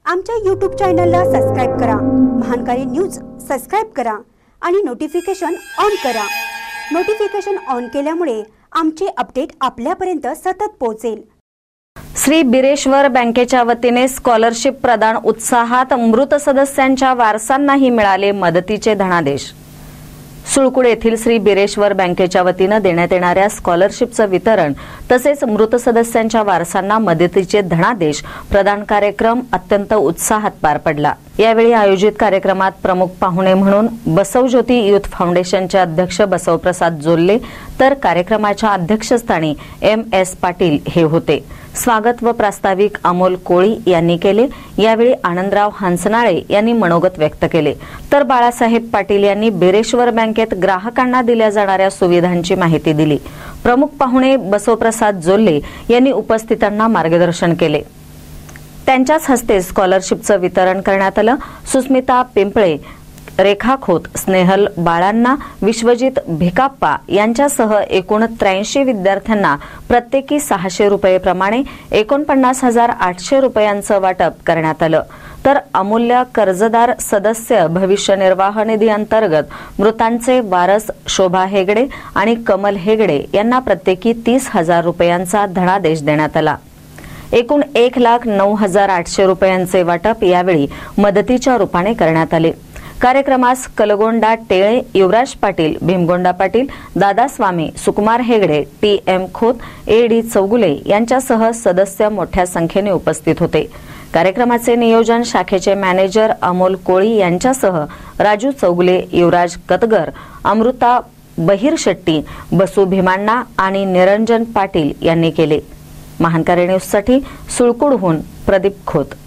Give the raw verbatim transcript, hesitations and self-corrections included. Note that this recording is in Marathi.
आमच्या यूट्यूब चॅनलला सबस्क्राइब करा, महानकारी न्यूज सबस्क्राइब करा आणि नोटिफिकेशन ऑन करा। नोटिफिकेशन ऑन केल्यामुळे आमचे अपडेट आपल्यापर्यंत सतत पोहोचेल। श्री बिरेश्वर बँकेच्या वतीने स्कॉलरशिप प्रदान उत्साहात मृत सदस्यांच्या वारसांनाही मिळाले मदतीचे धनादेश। सुळकुड येथील श्री बिरेश्वर बँकेच्या वतीने देण्यात येणाऱ्या स्कॉलरशिपचं वितरण तसेच मृत सदस्यांच्या वारसांना मदतीचे धनादेश प्रदान कार्यक्रम अत्यंत उत्साहात पार पडला। यावेळी आयोजित कार्यक्रमात प्रमुख पाहुणे म्हणून बसवज्योती युथ फाउंडेशनचे अध्यक्ष बसवप्रसाद जोल्ले तर कार्यक्रमाच्या अध्यक्षस्थानी एम एस पाटील हे होते। स्वागत व प्रास्ताविक अमोल कोळी यांनी केले। यावेळी आनंदराव हंसनाळे यांनी मनोगत व्यक्त केले तर बाळासाहेब पाटील यांनी बिरेश्वर बँकेत ग्राहकांना दिल्या जाणाऱ्या सुविधांची माहिती दिली। प्रमुख पाहुणे बसवप्रसाद जोल्ले यांनी उपस्थितांना मार्गदर्शन केले। त्यांच्याच हस्ते स्कॉलरशिपचं वितरण करण्यात आलं। सुस्मिता पिंपळे, रेखा खोत, स्नेहल बाळांना, विश्वजित भिकाप्पा यांच्यासह एकूण त्र्याऐंशी विद्यार्थ्यांना प्रत्येकी सहाशे रुपये प्रमाणे एकोणपन्नास हजार आठशे रुपयांचं वाटप करण्यात आलं। तर अमूल्य कर्जदार सदस्य भविष्य निर्वाह निधी अंतर्गत मृतांचे वारस शोभा हेगडे आणि कमल हेगडे यांना प्रत्येकी तीस हजार रुपयांचा धनादेश देण्यात आला। एकूण एक लाख नऊ हजार आठशे रुपयांचे वाटप यावेळी मदतीच्या रूपाने करण्यात आले। कार्यक्रमास कलगोंडा टेळे, युवराज Patil, Bhimgonda Patil, Dada Swami, Sukumar Hegde, T M Khot, A D Chougule यांच्यासह सदस्य मोठ्या संख्येने उपस्थित होते। कार्यक्रमाचे नियोजन शाखेचे मॅनेजर अमोल कोळी यांच्यासह राजू चौगुले, युवराज कतगर, अमृता बहिर शेट्टी, बसू भीमांना आणि निरंजन पाटील यांनी केले। महानकारी न्यूजसाठी सुळकुडहून प्रदीप खोत।